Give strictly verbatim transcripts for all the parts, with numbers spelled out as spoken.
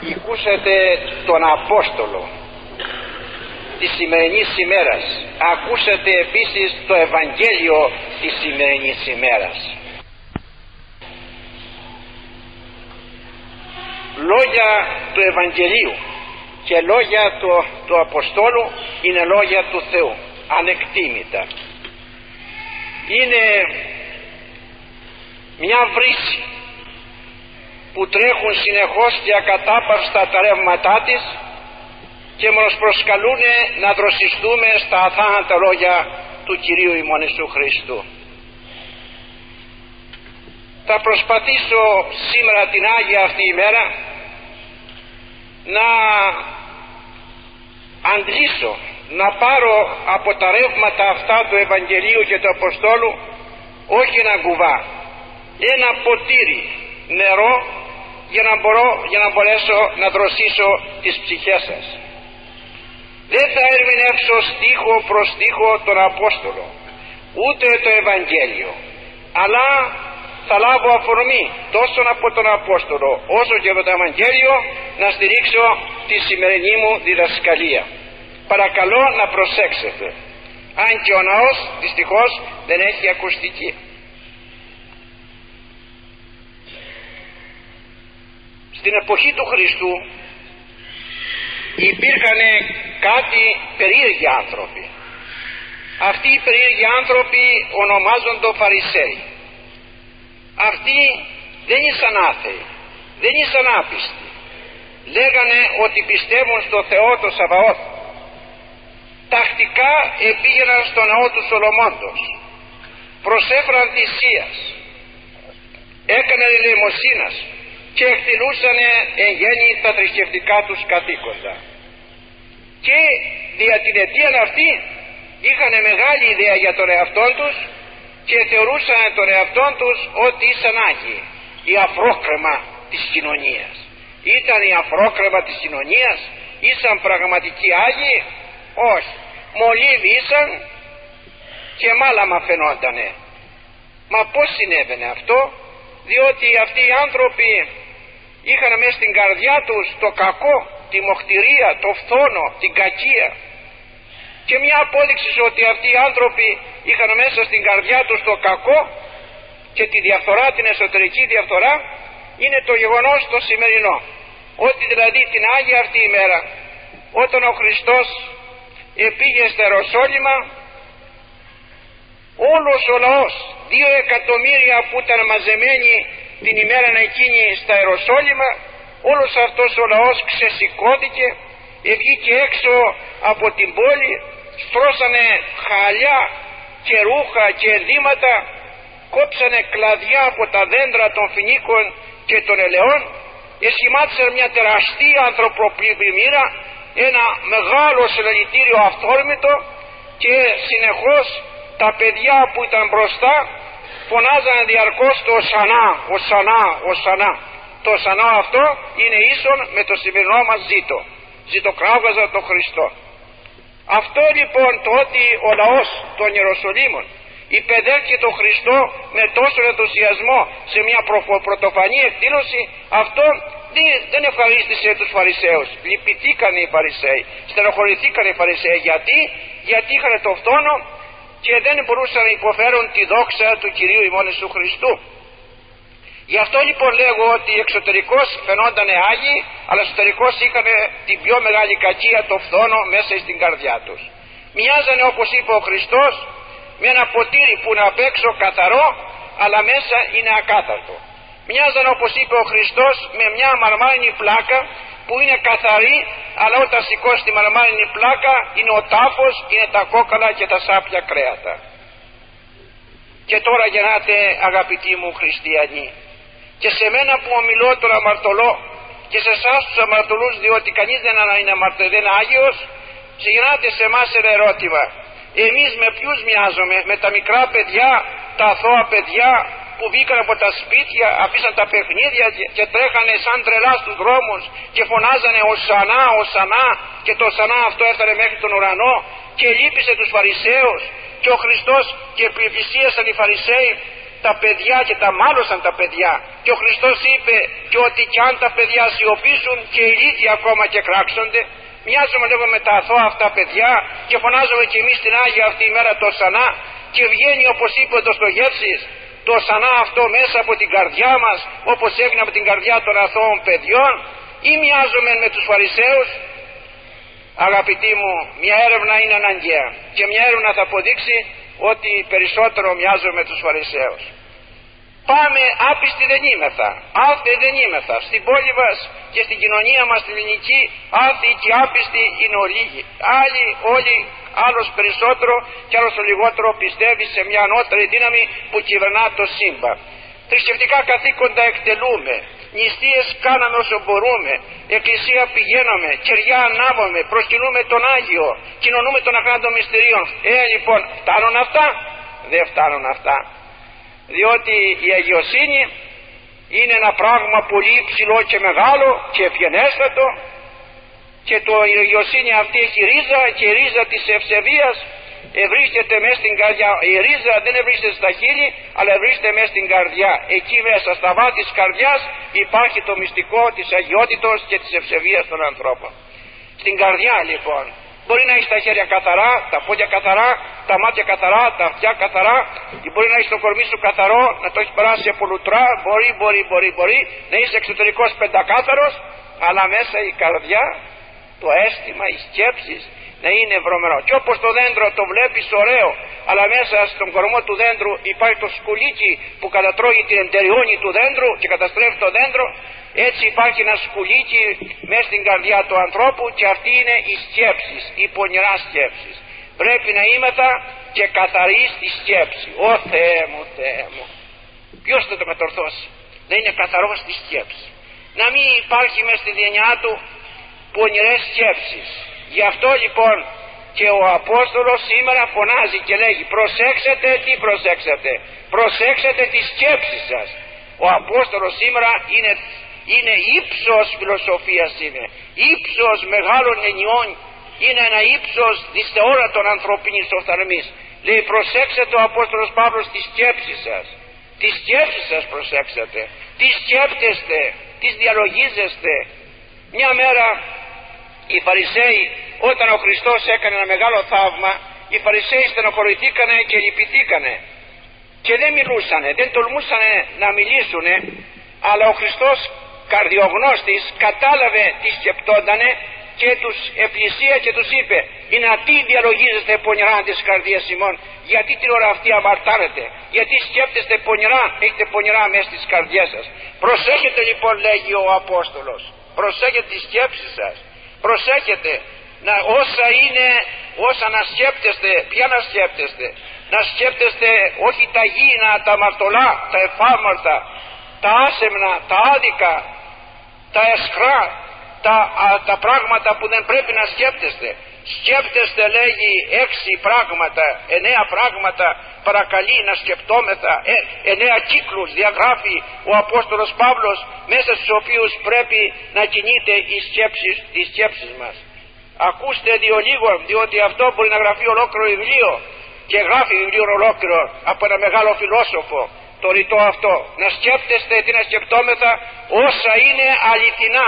Ακούσατε τον Απόστολο της σημερινής ημέρας. Ακούσατε επίσης το Ευαγγέλιο της σημερινής ημέρας. Λόγια του Ευαγγελίου και λόγια του, του Αποστόλου είναι λόγια του Θεού, ανεκτήμητα. Είναι μια βρύση που τρέχουν συνεχώς και ακατάπαυστα τα ρεύματά της και μας προσκαλούν να δροσιστούμε στα αθάνατα λόγια του Κυρίου ημών Ιησού Χριστού. Θα προσπαθήσω σήμερα την Άγια αυτή ημέρα να αντλήσω, να πάρω από τα ρεύματα αυτά του Ευαγγελίου και του Αποστόλου όχι ένα κουβά, ένα ποτήρι νερό για να, μπορώ, για να μπορέσω να δροσίσω τις ψυχές σας. Δεν θα ερμηνεύσω στίχο προς στίχο τον Απόστολο, ούτε το Ευαγγέλιο, αλλά θα λάβω αφορμή τόσο από τον Απόστολο όσο και από το Ευαγγέλιο να στηρίξω τη σημερινή μου διδασκαλία. Παρακαλώ να προσέξετε, αν και ο ναός δυστυχώς δεν έχει ακουστική. Στην εποχή του Χριστού υπήρχαν κάτι περίεργοι άνθρωποι. Αυτοί οι περίεργοι άνθρωποι ονομάζονται Φαρισαίοι. Αυτοί δεν ήσαν άθεοι, δεν ήσαν άπιστοι. Λέγανε ότι πιστεύουν στο Θεό το Σαβαώθ. Τακτικά επήγαιναν στο ναό του Σολομώντος, προσέφεραν θυσίας, έκαναν ελεημοσύνας και εκτελούσαν εν γέννη τα θρησκευτικά τους καθήκοντα. Και δια την αιτία αυτή είχαν μεγάλη ιδέα για τον εαυτό τους και θεωρούσαν τον εαυτό τους ότι ήσαν Άγιοι, η αφρόκρεμα της κοινωνίας. Ήταν η αφρόκρεμα της κοινωνίας, ήσαν πραγματικοί Άγιοι? Όχι, μολύβοι ήσαν και μάλαμα φαινότανε. Μα πώς συνέβαινε αυτό? Διότι αυτοί οι άνθρωποι είχαν μέσα στην καρδιά τους το κακό, τη μοχτηρία, το φθόνο, την κακία. Και μια απόδειξη ότι αυτοί οι άνθρωποι είχαν μέσα στην καρδιά τους το κακό και τη διαφθορά, την εσωτερική διαφθορά, είναι το γεγονός το σημερινό, ότι δηλαδή την Άγια αυτή ημέρα, όταν ο Χριστός επήγε στα Ιεροσόλυμα, όλος ο λαός, δύο εκατομμύρια που ήταν μαζεμένοι την ημέρα εκείνη στα Ιεροσόλυμα, όλος αυτός ο λαός ξεσηκώθηκε, βγήκε έξω από την πόλη, στρώσανε χαλιά και ρούχα και ενδύματα, κόψανε κλαδιά από τα δέντρα των φοινίκων και των ελαιών, εσχημάτισαν μια τεραστία ανθρωποπλημμύρα, ένα μεγάλο συλλαλητήριο αυθόρμητο, και συνεχώς τα παιδιά που ήταν μπροστά φωνάζανε διαρκώς το Οσανά, Οσανά, Οσανά. Το Οσανά αυτό είναι ίσον με το σημερινό μας ζήτο, ζητοκράβγαζα τον Χριστό. Αυτό λοιπόν, το ότι ο λαός των Ιεροσολύμων υπεδέχει τον Χριστό με τόσο ενθουσιασμό σε μια πρωτοφανή εκδήλωση, αυτό δεν ευχαρίστησε τους Φαρισαίους. Λυπηθήκαν οι Φαρισαίοι, στενοχωρηθήκαν οι Φαρισαίοι. Γιατί? Γιατί είχαν το φθόνο και δεν μπορούσαν να υποφέρουν τη δόξα του Κυρίου ημών Ιησού Χριστού. Γι' αυτό λοιπόν λέγω ότι εξωτερικώς φαινόταν Άγιοι, αλλά εσωτερικώς είχαν την πιο μεγάλη κακία, το φθόνο, μέσα στην καρδιά τους. Μοιάζανε, όπως είπε ο Χριστός, με ένα ποτήρι που είναι απ' έξω καθαρό, αλλά μέσα είναι ακάθαρτο. Μοιάζανε, όπως είπε ο Χριστός, με μια μαρμάρινη πλάκα που είναι καθαρή, αλλά όταν σηκώσει τη μαρμάρινη πλάκα είναι ο τάφος, είναι τα κόκαλα και τα σάπια κρέατα. Και τώρα γεννάτε, αγαπητοί μου χριστιανοί, και σε μένα που ομιλώ τον αμαρτωλό και σε εσάς τους αμαρτωλούς, διότι κανείς δεν είναι αμαρτωλός, δεν είναι Άγιος, γεννάτε σε εμάς ένα ερώτημα. Εμείς με ποιους μοιάζουμε? Με τα μικρά παιδιά, τα αθώα παιδιά που βγήκαν από τα σπίτια, αφήσαν τα παιχνίδια και τρέχανε σαν τρελά στους δρόμους και φωνάζανε Οσανά, Οσανά, και το Οσανά αυτό έφτανε μέχρι τον ουρανό και λύπησε τους Φαρισαίους, και ο Χριστός και πληθυσίασαν οι Φαρισαίοι τα παιδιά και τα μάλωσαν τα παιδιά, και ο Χριστός είπε και ότι κι αν τα παιδιά σιωπήσουν και οι λύθοι ακόμα και κράξονται. Μοιάζουμε λίγο με τα αθώα αυτά παιδιά και φωνάζουμε κι εμείς την Άγια αυτή η μέρα το σανά, και βγαίνει, όπως είπε ο Ντοστογεύσκης, το σανά αυτό μέσα από την καρδιά μας, όπως έγινε από την καρδιά των αθώων παιδιών, ή μοιάζουμε με τους Φαρισαίους? Αγαπητοί μου, μια έρευνα είναι αναγκαία, και μια έρευνα θα αποδείξει ότι περισσότερο μοιάζουμε με τους Φαρισαίους. Πάμε, άπιστοι δεν είμεθα, άθεοι δεν είμεθα. Στην πόλη μας και στην κοινωνία μας την ελληνική, άθεοι και άπιστοι είναι ολίγοι. Άλλοι, όλοι, άλλος περισσότερο και άλλος λιγότερο πιστεύει σε μια ανώτερη δύναμη που κυβερνά το σύμπαν. Θρησκευτικά καθήκοντα εκτελούμε, νηστείες κάναμε όσο μπορούμε, εκκλησία πηγαίναμε, κεριά ανάβουμε, προσκυνούμε τον Άγιο, κοινωνούμε των ακράντων μυστηρίων. Ε, λοιπόν, φτάνουν αυτά? Δεν φτάνουν αυτά. Διότι η αγιοσύνη είναι ένα πράγμα πολύ υψηλό και μεγάλο και ευγενέστατο, και το, η αγιοσύνη αυτή έχει ρίζα, και η ρίζα της ευσεβίας βρίσκεται μέσα στην καρδιά. Η ρίζα δεν βρίσκεται στα χείλη, αλλά βρίσκεται μέσα στην καρδιά. Εκεί μέσα στα βάθη της καρδιάς υπάρχει το μυστικό της αγιότητος και της ευσεβίας των ανθρώπων. Στην καρδιά λοιπόν μπορεί να έχει τα χέρια καθαρά, τα πόδια καθαρά, τα μάτια καθαρά, τα αυτιά καθαρά, ή μπορεί να έχει το κορμί σου καθαρό, να το έχει περάσει από λουτρά, μπορεί, μπορεί, μπορεί, μπορεί να είσαι εξωτερικός πεντακάθαρος, αλλά μέσα η καρδιά, το αίσθημα, οι σκέψεις να είναι βρωμένο. Και όπως το δέντρο το βλέπεις ωραίο, αλλά μέσα στον κορμό του δέντρου υπάρχει το σκουλίκι που κατατρώγει την εντεριόνη του δέντρου και καταστρέφει το δέντρο, έτσι υπάρχει ένα σκουλίκι μέσα στην καρδιά του ανθρώπου, και αυτή είναι οι σκέψεις, οι πονηρά σκέψεις. Πρέπει να είμεθα και καθαροί στη σκέψη. Ω Θεέ μου, Θεέ μου, ποιος θα το κατορθώσει? Να είναι καθαρός στη σκέψη, να μην υπάρχει μέσα στη γενιά του πονηρές σκέψεις. Γι' αυτό λοιπόν και ο Απόστολος σήμερα φωνάζει και λέγει: προσέξετε, τι προσέξετε? Προσέξετε τις σκέψεις σας. Ο Απόστολος σήμερα είναι, είναι ύψος φιλοσοφίας, είναι ύψος μεγάλων ενιών, είναι ένα ύψος της θεόρατων ανθρωπίνης οφθαλμής. Λέει: προσέξετε, ο Απόστολος Παύλος, τις σκέψεις σας. Τις σκέψεις σας προσέξετε. Τι σκέπτεστε, τις διαλογίζεστε. Μια μέρα οι Φαρισαίοι, όταν ο Χριστός έκανε ένα μεγάλο θαύμα, οι Φαρισαίοι στενοχωρηθήκανε και λυπηθήκανε και δεν μιλούσανε, δεν τολμούσανε να μιλήσουνε, αλλά ο Χριστός καρδιογνώστης κατάλαβε τι σκεπτόντανε και τους επλησία και τους είπε: είναι τι διαλογίζεστε πονηρά τις καρδίες ημών? Γιατί την ώρα αυτή αμαρτάνετε? Γιατί σκέπτεστε πονηρά, έχετε πονηρά μέσα στις καρδιές σας? Προσέχετε λοιπόν, λέγει ο Απόστολος, προσέχετε τις σκέψεις σας. Προσέχετε να, όσα είναι, όσα να σκέπτεστε, ποια να σκέπτεστε? Να σκέπτεστε όχι τα γήινα, τα αμαρτωλά, τα εφάμαρτα, τα άσεμνα, τα άδικα, τα εσχρά, τα, α, τα πράγματα που δεν πρέπει να σκέπτεστε. Σκέπτεστε, λέγει, έξι πράγματα, εννέα πράγματα παρακαλεί να σκεπτόμεθα, ε, εννέα κύκλους διαγράφει ο Απόστολος Παύλος, μέσα στους οποίους πρέπει να κινείται οι σκέψεις, οι σκέψεις μας. Ακούστε δύο λίγων, διότι αυτό μπορεί να γραφεί ολόκληρο βιβλίο, και γράφει βιβλίο ολόκληρο από ένα μεγάλο φιλόσοφο το ρητό αυτό. Να σκέπτεστε, τι να σκεπτόμεθα? Όσα είναι αληθινά.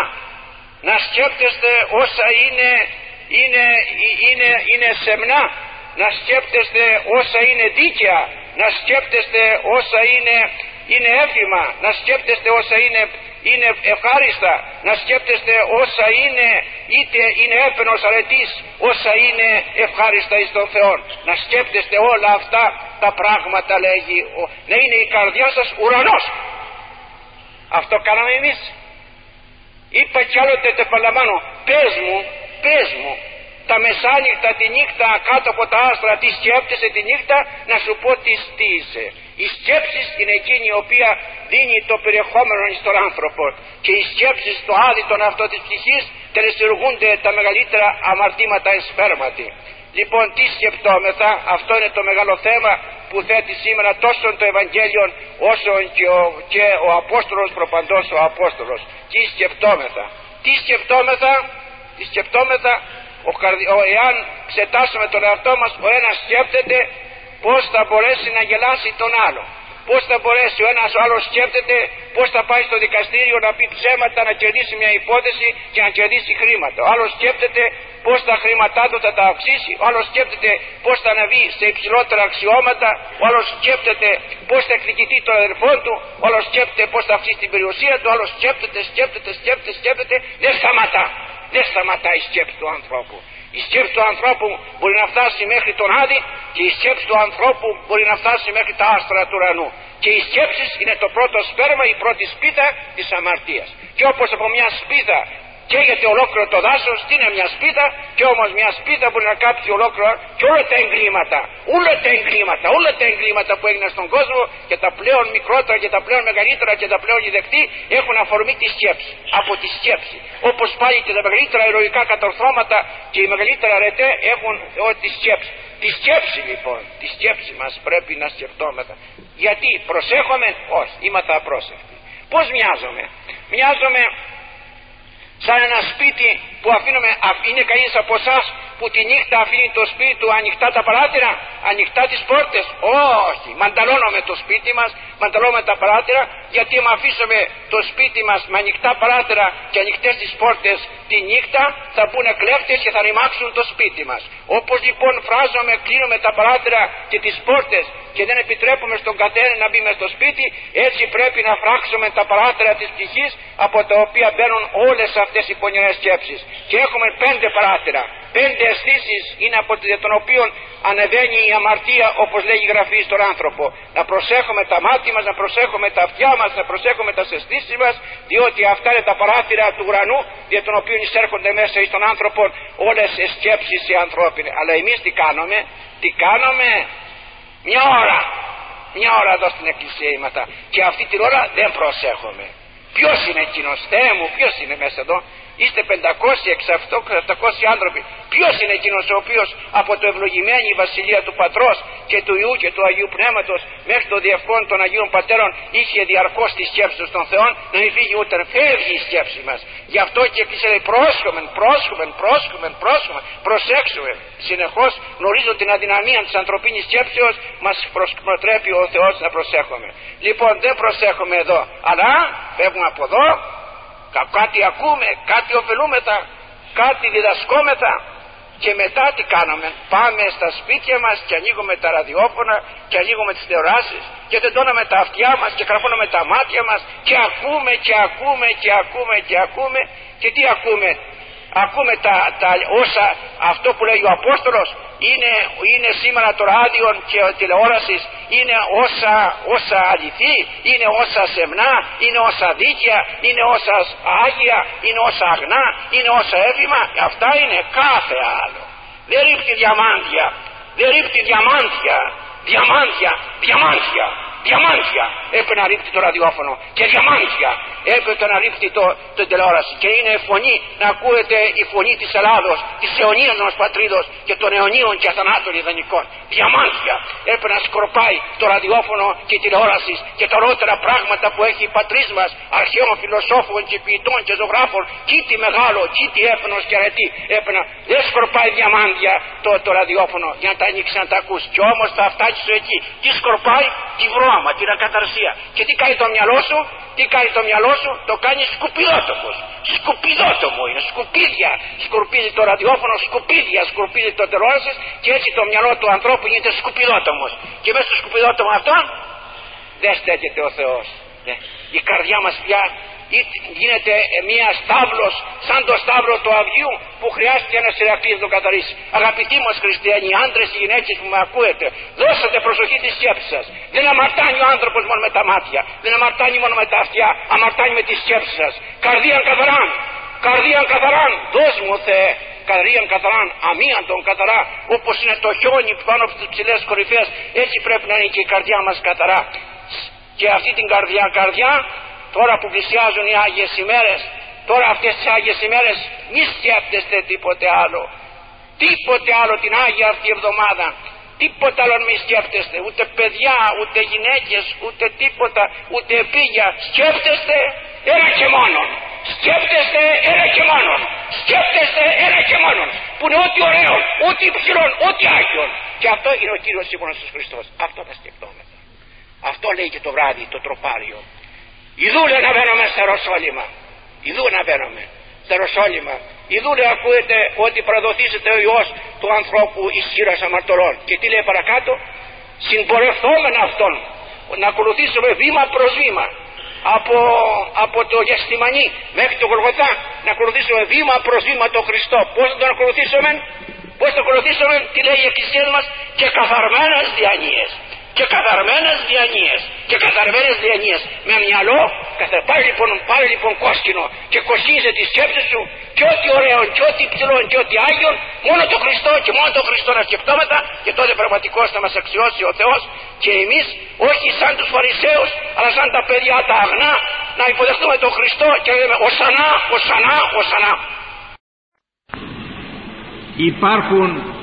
Να σκέπτεστε όσα είναι Είναι, είναι, είναι σεμνά. Να σκέπτεστε όσα είναι δίκαια. Να σκέπτεστε όσα είναι, είναι εύχημα. Να σκέπτεστε όσα είναι, είναι ευχάριστα. Να σκέπτεστε όσα είναι, είτε είναι έπαινος αρετής, όσα είναι ευχάριστα εις τον Θεό. Να σκέπτεστε όλα αυτά τα πράγματα, λέγει, να είναι η καρδιά σας ουρανός. Αυτό κάναμε εμείς. Είπα κι άλλοτε, το επαναλαμβάνω, πες μου, πες μου τα μεσάνυχτα, τη νύχτα κάτω από τα άστρα, τι σκέπτεσαι τη νύχτα, να σου πω τι, τι είσαι. Οι σκέψεις είναι εκείνη η οποία δίνει το περιεχόμενο στον άνθρωπο, και οι σκέψεις, το άδειτον αυτό της ψυχής, τελεσιουργούνται τα μεγαλύτερα αμαρτήματα εσπέρματι. Λοιπόν, τι σκεπτόμεθα? Αυτό είναι το μεγάλο θέμα που θέτει σήμερα τόσο το Ευαγγέλιο όσο και ο, και ο Απόστολος προπαντός ο Απόστολος. Τι σκεπτόμεθα? Τι σκεπτόμεθα? Τι σκεπτόμεθα? Ο, ο, εάν εξετάσουμε τον εαυτό μας, ο ένας σκέπτεται πώς θα μπορέσει να γελάσει τον άλλο. Πώς θα μπορέσει ο ένας ο άλλος σκέφτεται πώς θα πάει στο δικαστήριο να πει ψέματα, να κερδίσει μια υπόθεση και να κερδίσει χρήματα. Ο άλλος σκέφτεται πώς τα χρήματά του θα τα αυξήσει. Ο άλλος σκέφτεται πώς θα αναβεί σε υψηλότερα αξιώματα. Ο άλλος σκέφτεται πώς θα εκδικηθεί τον αδερφό του. Ο άλλος σκέφτεται πώς θα αυξήσει την περιουσία του. Ο άλλος σκέφτεται, σκέφτεται, σκέφτεται, σκέφτεται. Δεν σταματά. Δεν σταματάει η σκέψη του ανθρώπου. Η σκέψη του ανθρώπου μπορεί να φτάσει μέχρι τον Άδη και η σκέψη του ανθρώπου μπορεί να φτάσει μέχρι τα άστρα του ουρανού. Και οι σκέψεις είναι το πρώτο σπέρμα, η πρώτη σπίδα της αμαρτίας. Και όπως από μια σπίδα καίγεται ολόκληρο το δάσος, τι είναι μια σπίδα, και όμως μια σπίδα μπορεί να κάψει ολόκληρο και όλα τα εγκλήματα, όλα τα εγκλήματα, όλα τα εγκλήματα που έγιναν στον κόσμο, και τα πλέον μικρότερα και τα πλέον μεγαλύτερα και τα πλέον ιδεκτή, έχουν αφορμή τη σκέψη. Από τη σκέψη. Όπως πάλι και τα μεγαλύτερα ηρωικά κατορθώματα και οι μεγαλύτερα ρετέ έχουν ό, τη σκέψη. Τη σκέψη λοιπόν, τη σκέψη μας πρέπει να σκεφτόμεθα. Γιατί προσέχομαι, όχι, είμαστε απρόσεκτοι. Πώς μοιάζομαι? Μοιάζομαι σαν ένα σπίτι που αφήνουμε. Είναι κανείς από εσάς που τη νύχτα αφήνει το σπίτι του ανοιχτά τα παράθυρα, ανοιχτά τις πόρτες? Όχι, μανταλώνουμε το σπίτι μας, μανταλώνουμε τα παράθυρα, γιατί αν αφήσουμε το σπίτι μας με ανοιχτά παράθυρα και ανοιχτές τις πόρτες τη νύχτα, θα μπουν κλέφτες και θα ρημάξουν το σπίτι μας. Όπως λοιπόν φράζομαι, κλείνουμε τα παράθυρα και τις πόρτες και δεν επιτρέπουμε στον καθένα να μπει μες στο σπίτι, έτσι πρέπει να φράξουμε τα παράθυρα της ψυχής, από τα οποία μπαίνουν όλες αυτές οι πονηρές σκέψεις. Και έχουμε πέντε παράθυρα. Πέντε αισθήσεις είναι από τις των οποίων ανεβαίνει η αμαρτία, όπως λέγει η Γραφή, στον άνθρωπο. Να προσέχουμε τα μάτια μας, να προσέχουμε τα αυτιά μας, να προσέχουμε τα αισθήσεις μας, διότι αυτά είναι τα παράθυρα του ουρανού, δια των οποίων εισέρχονται μέσα εις τον άνθρωπο όλες οι σκέψεις οι ανθρώπινες. Αλλά εμείς τι κάνουμε? Τι κάνουμε? Μια ώρα. Μια ώρα εδώ στην εκκλησία είμαστε. Και αυτή την ώρα δεν προσέχουμε. Ποιος είναι εκείνος? Θεέ μου, ποιος είναι μέσα εδώ? Είστε πεντακόσιοι, εξακόσιοι άνθρωποι. Ποιος είναι εκείνος ο οποίος από το ευλογημένη βασιλεία του Πατρός και του Υιού και του Αγίου Πνεύματος μέχρι το διευκόν των Αγίων Πατέρων είχε διαρκώς τη σκέψη του στον Θεό, να μην φύγει ούτε φεύγει η σκέψη μας? Γι' αυτό και εκκλησία λέει πρόσχομεν, πρόσχομεν, πρόσχομεν, πρόσχομεν, προσέξουμε. Συνεχώς γνωρίζω την αδυναμία της ανθρωπίνης σκέψεως, μας προτρέπει ο Θεός να προσέχουμε. Λοιπόν, δεν προσέχουμε εδώ, αλλά φεύγουμε από εδώ. Κάτι ακούμε, κάτι ωφελούμεθα, κάτι διδασκόμεθα, και μετά τι κάνουμε? Πάμε στα σπίτια μας και ανοίγουμε τα ραδιόφωνα και ανοίγουμε τις τηλεοράσεις και τεντώνουμε τα αυτιά μας και καρφώνουμε τα μάτια μας και ακούμε και ακούμε και ακούμε και ακούμε. Και τι ακούμε? Ακούμε τα, τα όσα, αυτό που λέει ο Απόστολος, είναι, είναι σήμερα το ράδιο και τηλεόραση, είναι όσα, όσα αληθή, είναι όσα σεμνά, είναι όσα δίκαια, είναι όσα άγια, είναι όσα αγνά, είναι όσα έβημα. Αυτά είναι, κάθε άλλο. Δεν ρίχνει διαμάντια, δεν ρίχνει διαμάντια, διαμάντια, διαμάντια. Διαμάντια έπρεπε να ρίχνει το ραδιόφωνο, και διαμάντια έπρεπε να ρίχνει το, το τηλεόραση, και είναι φωνή να ακούεται η φωνή της Ελλάδος, της αιωνίας μας πατρίδος και των αιωνίων και αθανάτων ιδανικών. Διαμάντια έπρεπε να σκορπάει το ραδιόφωνο και η τηλεόραση και τα ολότερα πράγματα που έχει η πατρίς μας, αρχαίων φιλοσόφων και ποιητών και ζωγράφων, κήτη μεγάλο, κήτη έφαινος και αρετή. Έπρεπε να δεν σκορπάει διαμάντια το, το ραδιόφωνο για να τα ανοίξει να τα ακούσει. Και όμως θα φτάσει εκεί. Τι σκορπάει? Τη βρώμα, την ακαταρσία. Και τι κάνει το μυαλό σου? Τι κάνει το μυαλό σου? Το κάνει σκουπιδότομος. Σκουπιδότομο είναι, σκουπίδια. Σκορπίζει το ραδιόφωνο, σκουπίδια. Σκορπίζει το τηλεόραση, και έτσι το μυαλό του ανθρώπου γίνεται σκουπιδότομος. Και μέσα στο σκουπιδότομο αυτό δεν στέκεται ο Θεός. Η καρδιά μας πια γίνεται μια στάβλος, σαν το στάβλο του Αυγιού που χρειάστηκε ένας Ηρακλής να το καθαρίσει. Αγαπητοί μας χριστιανοί, άντρες και γυναίκες που με ακούετε, δώσατε προσοχή στη σκέψη σας. Δεν αμαρτάνει ο άνθρωπος μόνο με τα μάτια, δεν αμαρτάνει μόνο με τα αυτιά, αμαρτάνει με τη σκέψη σας. Καρδίαν καθαράν, καρδίαν καθαράν, δώσ' μου Θεέ. Καρδίαν καθαράν, αμίαντον καθαρά, όπως είναι το χιόνι πάνω από τις ψηλές κορυφές, έτσι πρέπει να είναι και η καρδιά μας καθαρά. Και αυτή την καρδιά, καρδιά, τώρα που πλησιάζουν οι Άγιες ημέρες, τώρα αυτές τις Άγιες ημέρες, μη σκέφτεστε τίποτε άλλο. Τίποτε άλλο την Άγια αυτή εβδομάδα. Τίποτε άλλο μη σκέφτεστε. Ούτε παιδιά, ούτε γυναίκες, ούτε τίποτα, ούτε επίγεια. Σκέφτεστε ένα και μόνον. Σκέφτεστε ένα και μόνον. Σκέφτεστε ένα και μόνον. Που είναι ό,τι ωραίο, ό,τι υψηλό, ό,τι άγιον. Και αυτό είναι ο Κύριος ημών Ιησούς Χριστός. Αυτό θα σκεφτόμαστε. Αυτό λέει και το βράδυ το τροπάριο. Ιδούλε να μπαίνουμε στα Ιεροσόλυμα. Ιδού να μπαίνουμε στα Ιεροσόλυμα. Ιδούλε ακούετε ότι προδοθήσεται ο Υιός του ανθρώπου εις χείρας αμαρτωλών. Και τι λέει παρακάτω? Συμπορευθόμεν αυτόν, να ακολουθήσουμε βήμα προς βήμα από, από το Γεστημανί μέχρι το Γολγοθά, να ακολουθήσουμε βήμα προς βήμα τον Χριστό. Πώς θα τον ακολουθήσουμε? Πώς θα τον ακολουθήσουμε? Τι λέει η Εκκλησία μας? Και καθαρμένες διανοίες. Και καθαρμένες διανοίες. Και καθαρμένες διανοίες. Με μυαλό, καθα... πάρε λοιπόν, πάρε λοιπόν κόσκινο και κοσίζε τη σκέψη σου και ό,τι ωραίο και ό,τι ψηλό και ό,τι άγιον, μόνο το Χριστό και μόνο το Χριστό να σκεπτόμετα, και τότε πραγματικώς θα μας αξιώσει ο Θεός και εμείς, όχι σαν τους Φαρισαίους, αλλά σαν τα παιδιά τα αγνά, να υποδεχτούμε τον Χριστό και να λέμε οσανά, οσανά, οσανά. Υπάρχουν